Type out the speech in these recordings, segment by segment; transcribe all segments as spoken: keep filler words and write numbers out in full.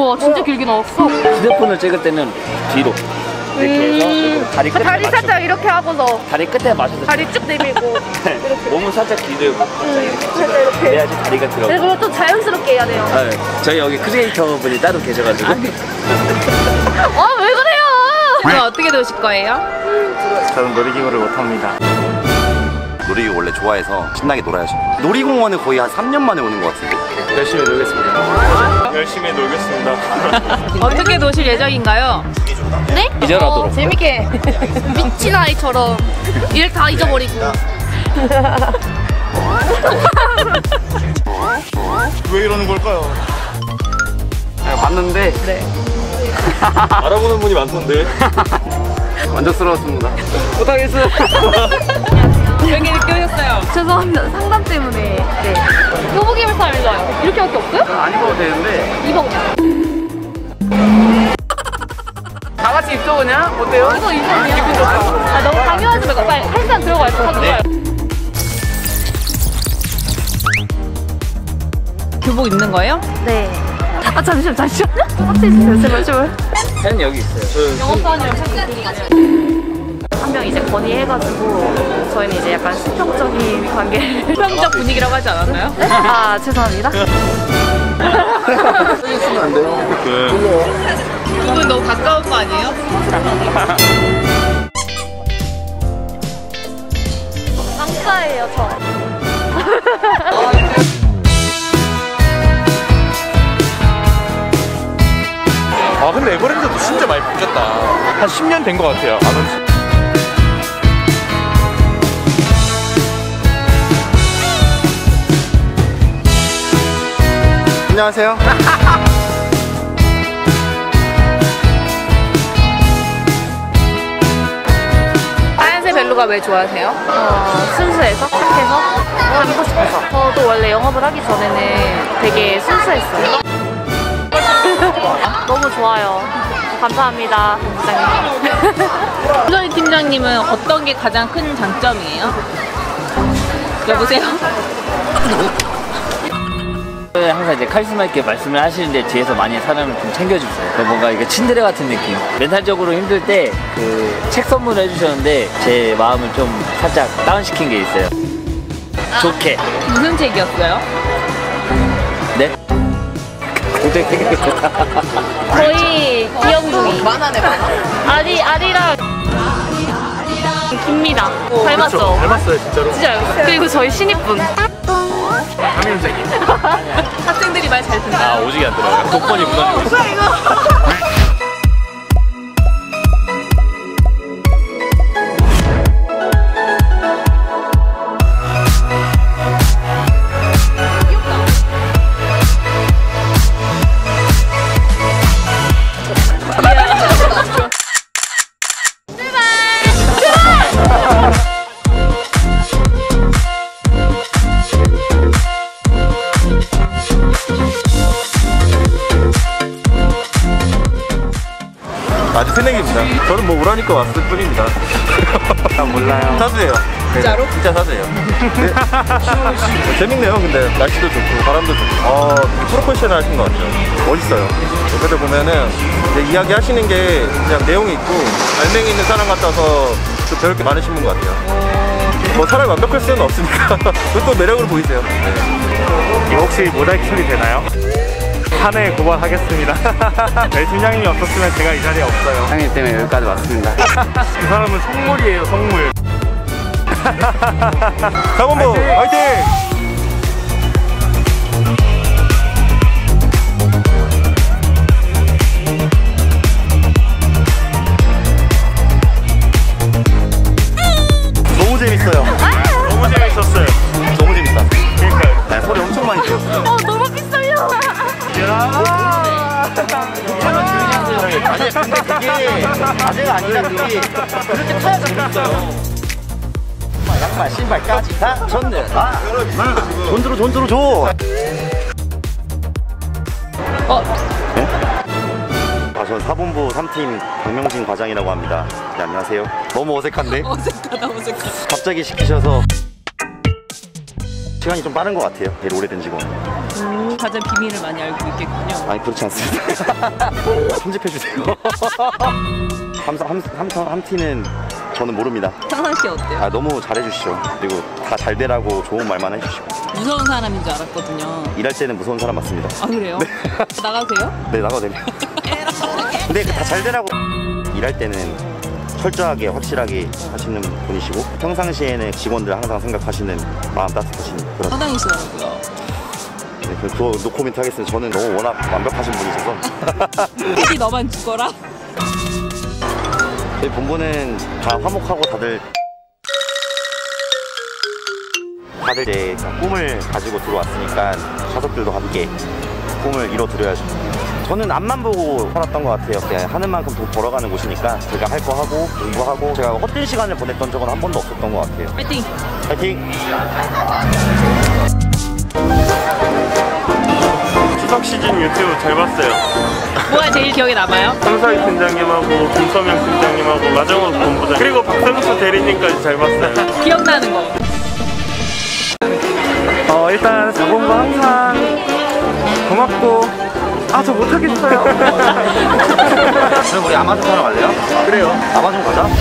와 진짜 길게 나왔어. 휴대폰을 찍을 때는 뒤로 이렇게 해서 음... 다리 끝에 다리 맞춰서. 살짝 이렇게 하고서 다리 끝에 맞춰서 다리 쭉 내밀고 이렇게 몸은 살짝 기대고 음, 살짝 이렇게 그래야지 다리가 들어가. 그리고 좀 자연스럽게 해야 돼요. 아, 네. 저희 여기 크리에이터 분이 따로 계셔가지고. 아 왜 그래요? 그럼 어떻게 노실 거예요? 저는 놀이기구를 못합니다. 놀이기구 원래 좋아해서 신나게 놀아야죠. 놀이공원은 거의 한 삼 년 만에 오는 것 같은데. 열심히 놀겠습니다. 열심히 놀겠습니다. 어떻게 노실 예정인가요? 네? 기절하도록. 어, 재밌게 미친 아이처럼 일 다 잊어버리고. 왜 이러는 걸까요? 네, 봤는데 네. 알아보는 분이 많던데. 만족스러웠습니다. 못하겠어요. 여기 늦게 오셨어요. 죄송합니다. 상담 때문에. 네. 교복 입을 사람 일로와요. 이렇게밖에 없어요? 안 입어도 되는데. 입어보자. 다 같이 입죠 그냥? 어때요? 이거 입으면 기분 좋다. 아 너무 강요하지 말고 빨리 한 시간 들어가요. 다 들어가요. 교복 입는 거예요? 네. 아 잠시만 잠시만요. 확대해주세요. 제발 제발. 펜 여기 있어요. 영업사원이랑 한 명 이제 건의해가지고 저희는 이제 약간 수평적인 관계. 수평적 분위기라고 하지 않았나요? 아 죄송합니다. 쓰면 안 돼요. 두 분 너무 가까운 거 아니에요? 쌍싸예요 저. 아 근데 에버랜드도 진짜 많이 바뀌었다. 한 십 년 된 것 같아요. 안 온지. 안녕하세요. 하얀색 벨루가 왜 좋아하세요? 어, 순수해서 착해서 하고 싶어서. 저도 원래 영업을 하기 전에는 되게 순수했어요. 너무 좋아요. 감사합니다, 본부장님. 김선희 팀장님은 어떤 게 가장 큰 장점이에요? 여보세요? 항상 이제 카리스마 있게 말씀을 하시는데 뒤에서 많이 사람을 좀 챙겨주세요. 그 뭔가 이게 친데레 같은 느낌. 멘탈적으로 힘들 때 그 책 선물을 해주셨는데 제 마음을 좀 살짝 다운시킨 게 있어요. 좋게. 무슨 책이었어요? 네? 고등학교. 거의 기영둥이. 만화네 만화? 아리, 아리랑 김미나. 닮았죠? 그렇죠. 닮았어요 진짜로. 진짜요. 그리고 저희 신입분. 삼인생이. 학생들이 말 잘 듣나요? 아 오지게 안 들어요. 독번이 무너지고 있어. 아직 새내기입니다. 저는 뭐 오라니까 왔을 뿐입니다. 난 몰라요. 사수예요. 진짜로? 네, 진짜 사수예요. 네. 재밌네요. 근데 날씨도 좋고 바람도 좋고. 어, 프로페셔널 하신 것 같아요. 멋있어요. 옆에서 보면은 이제 이야기 하시는 게 그냥 내용이 있고 알맹이 있는 사람 같아서 좀 배울 게 많으신 분 같아요. 뭐 사람이 완벽할 수는 없으니까 그것도 매력으로 보이세요. 네. 이거 혹시 모자이크 처리 되나요? 한 해 고발하겠습니다. 네, 팀장님이 없었으면 제가 이 자리에 없어요. 형님 때문에 여기까지 왔습니다. 그 사람은 속물이에요, 속물. 사본부 화이팅! 너무 재밌어요. 너무 재밌었어요. 너무 재밌다. 그러니까요. 네, 소리 엄청 많이 들었어요. 어, 너무 비싸요. 아니 근데 그게 아재가 아니라 그게 그렇게 타야 재밌어요. 양말, 신발까지 다 줬네. 아, 돈 들어, 돈 들어 줘. 어? 네? 아, 전 사본부 삼 팀 박명진 과장이라고 합니다. 네, 안녕하세요. 너무 어색한데? 어색하다 어색하다. 갑자기 시키셔서 시간이 좀 빠른 것 같아요. 제일 오래된 직원. 음, 가장 비밀을 많이 알고 있겠군요. 아니 그렇지 않습니다. 편집해주세요. 함성 함, 함성 함티는 저는 모릅니다. 상상 씨 어때요? 아 너무 잘해주시죠. 그리고 다 잘 되라고 좋은 말만 해주시고. 무서운 사람인 줄 알았거든요. 일할 때는 무서운 사람 맞습니다. 아 그래요? 네. 나가도 돼요? 네 나가도 됩니다. 근데 다 잘 되라고 일할 때는 철저하게 확실하게 하시는 분이시고 평상시에는 직원들 항상 생각하시는 마음 따뜻하신 그런. 화장이시더라고요. 네, 그 그거 노코멘트 하겠습니다. 저는 너무 워낙 완벽하신 분이셔서. 굳이 너만 죽어라. 저희 본부는 다 화목하고 다들 다들 이제 꿈을 가지고 들어왔으니까 가족들도 함께 꿈을 이뤄드려야죠. 저는 앞만 보고 살았던 것 같아요. 그냥 하는 만큼 돈 벌어가는 곳이니까 제가 할 거 하고 공부하고 제가 헛된 시간을 보냈던 적은 한 번도 없었던 것 같아요. 파이팅! 파이팅! 추석 시즌 유튜브 잘 봤어요. 뭐가 제일 기억에 남아요? 황사희 팀장님하고 김서명 팀장님하고 마정욱 본부장 그리고 박성수 대리님까지 잘 봤어요. 기억나는 거. 어 일단 사공부 항상 고맙고 아 저 못하겠어요. 그럼 우리 아마존 타러 갈래요? 그래요. 아마존 가자.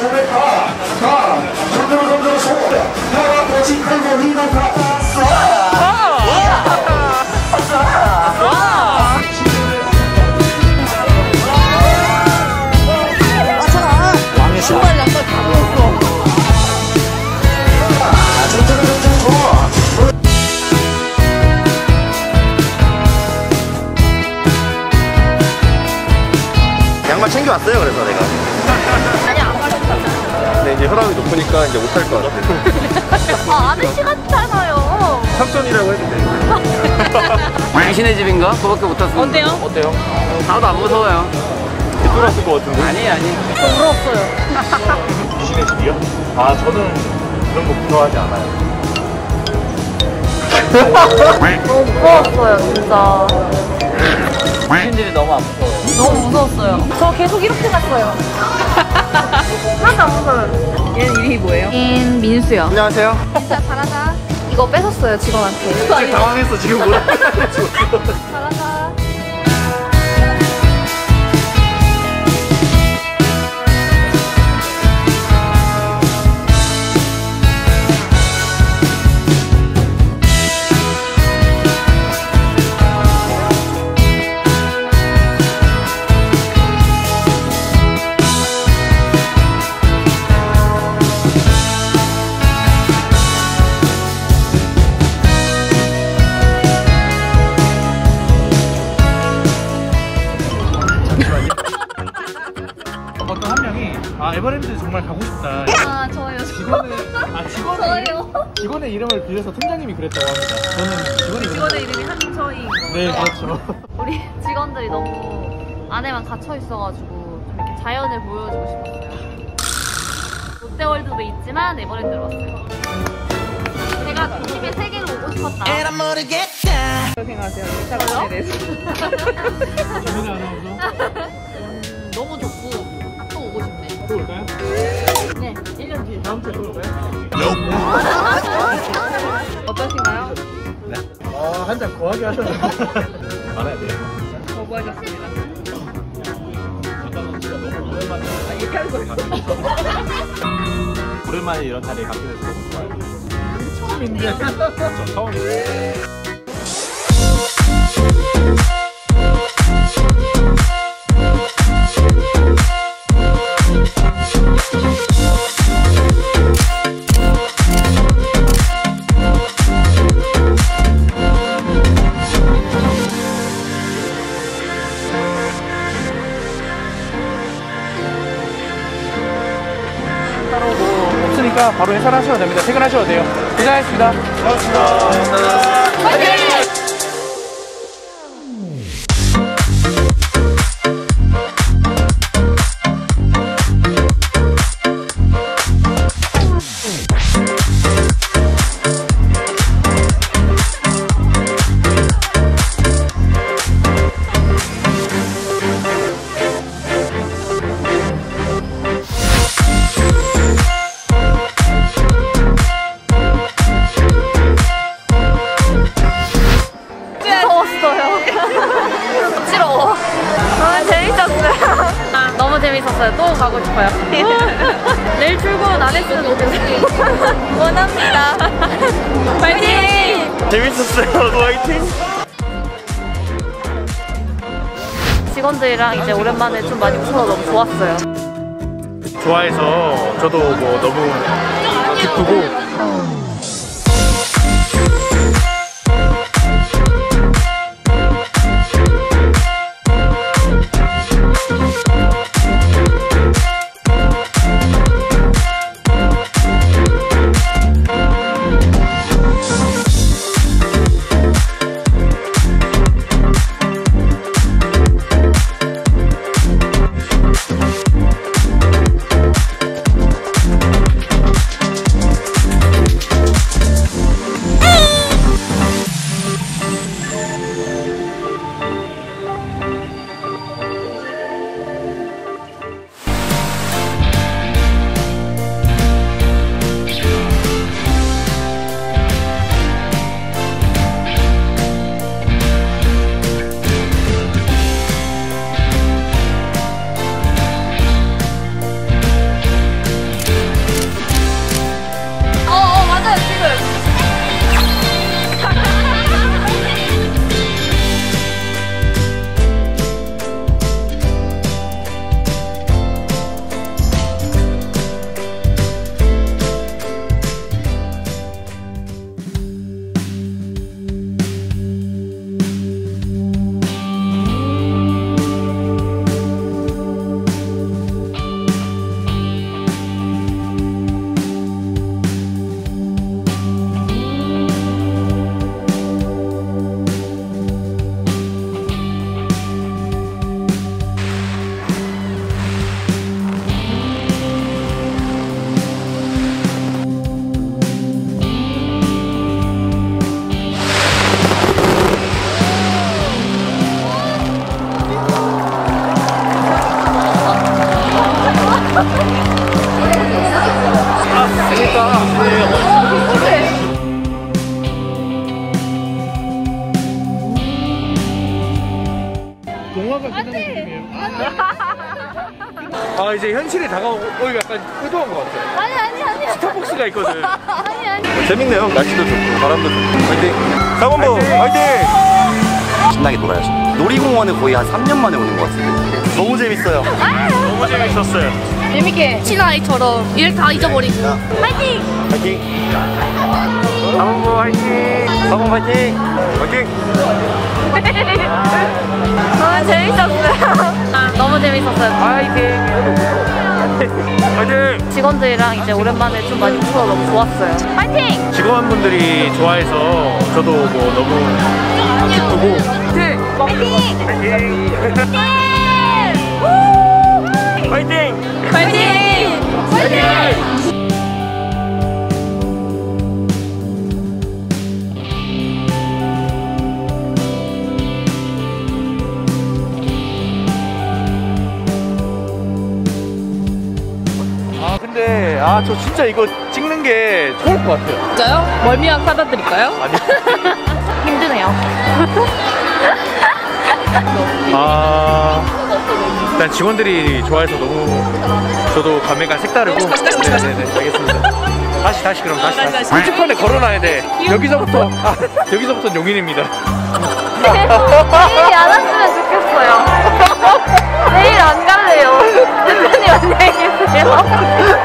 신발 양말 다 벗었어. 양말 챙겨왔어요. 그래서 내가. 아니 안 가르쳐. 근데 이제 혈압이 높으니까 이제 못할 것 같아. 아 아저씨 같잖아요. 삼촌이라고 해도 돼. 당신의 집인가? 그거밖에 못 탔습니다. 어때요? 어때요? 하나도 안 무서워요. 뒤돌았을 것 같은데. 아니 아니. 저 울었어요. 당신의 집이요? 아 저는 그런 거 무서워하지 않아요. 너무 무서웠어요 진짜. 당신들이 너무 안 무서워요. 너무 무서웠어요. 저 계속 이렇게 갔어요. 하나도 안 무서워요. 얘는 이름이 뭐예요? 인 민수요. 안녕하세요. 진짜 잘하자. 이거 뺏었어요 직원한테. 당황했어 지금 뭐라. 잘하자. 어떤 한 명이 아 에버랜드 정말 가고 싶다. 아 저요. 직원의 아 직원의 저요. 이름, 직원의 이름을 빌려서 팀장님이 그랬다고 합니다. 저는 직원의 이름. 직원의 이름이 한서희. 네 그렇죠. 우리 직원들이 너무 안에만 gat혀 있어가지고 좀 이렇게 자연을 보여주고 싶었어요. 롯데월드도 있지만 에버랜드로 왔어요. 제가 도심의 세계로 오고 싶었다. 고생하세요. 샤론에 대해서. 정민아 아나운서 음, 너무 좋고 또 오고 싶네. 또 올까요? 네, 일 년 뒤에. 다음 주에 또 올까요? 어떠신가요? 아 한 잔 거하게 하셔서 알아야 돼요. 거부하셨습니다. 잠깐만 진짜 너무 오랜만에 아, 이렇게 하는 거예요? 오랜만에 이런 자리에 갖게 돼서 너무 좋아요. 처음인데 저 처음인데 따로 뭐 없으니까 바로 해산하셔도 됩니다. 퇴근하셔도 돼요. 고생하셨습니다. 고맙습니다. 재밌었어요. 또 가고 싶어요. 내일 출근 안 했으면 좋겠어요. 원합니다. 파이팅! 재밌었어요. 화이팅! 직원들이랑 이제 오랜만에 좀 많이 웃어서 너무 좋았어요. 좋아해서 저도 뭐 너무 기쁘고 영화가 끝나는 느낌이에요. 아 이제 현실이 다가오고 어, 이거 약간 의도한 것 같아요. 아니 아니 아니. 스타벅스가 있거든. 아니 아니. 재밌네요. 날씨도 좋고 바람도 좋고. 화이팅! 상원보 화이팅! 신나게 놀아야죠. 놀이공원에 거의 한 삼 년 만에 오는 것 같은데 너무 재밌어요. 너무 재밌었어요. 재밌게 친아이처럼 일 다 잊어버리고. 파이팅! 화이팅! 상원보 화이팅! 상원 화이팅! 화이팅! 너무 재밌었어요. 너무 재밌었어요. 화이팅! 화이팅! 직원들이랑 이제 오랜만에 좀 많이 웃어서 너무 좋았어요. 파이팅! 직원분들이 좋아해서 저도 뭐 너무 기쁘고 파이팅! 화이팅! 파이팅! 파이팅! 아 근데 아 저 진짜 이거 찍는 게 좋을 것 같아요. 진짜요? 멀미약 사다 드릴까요? 아니. 힘드네요. 아 일단 직원들이 좋아해서 너무 저도 감회가 색다르고. 네네네 알겠습니다. 다시 다시 그럼 다시 다시. 표지판에 걸어놔야 돼. 여기서부터 아, 여기서부터 용인입니다. 내일이 안 왔으면 좋겠어요. 내일 안 갈래요. 대표님 안녕히 계세요.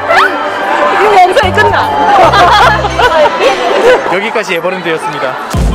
지금 영상이 끝나. 여기까지 에버랜드였습니다.